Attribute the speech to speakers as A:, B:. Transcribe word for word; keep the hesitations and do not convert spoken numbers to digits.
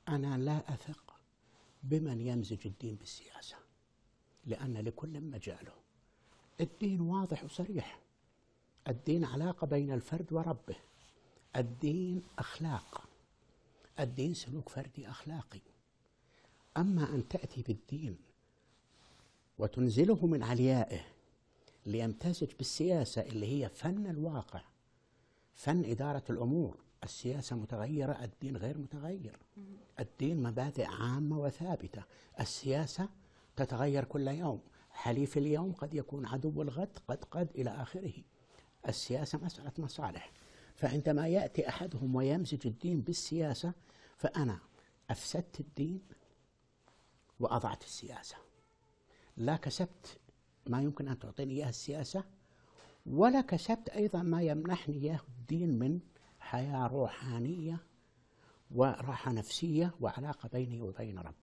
A: أنا لا أثق بمن يمزج الدين بالسياسة، لأن لكل مجاله. الدين واضح وصريح، الدين علاقة بين الفرد وربه، الدين أخلاق، الدين سلوك فردي أخلاقي. أما أن تأتي بالدين وتنزله من عليائه ليمتزج بالسياسة اللي هي فن الواقع، فن إدارة الأمور. السياسة متغيرة، الدين غير متغير. الدين مبادئ عامة وثابتة، السياسة تتغير كل يوم. حليف اليوم قد يكون عدو الغد، قد قد إلى آخره. السياسة مسألة مصالح. فعندما يأتي أحدهم ويمزج الدين بالسياسة، فأنا أفسدت الدين وأضعت السياسة. لا كسبت ما يمكن أن تعطيني إياه السياسة، ولا كسبت أيضا ما يمنحني إياه الدين من حياة روحانية وراحة نفسية وعلاقة بيني وبين ربي.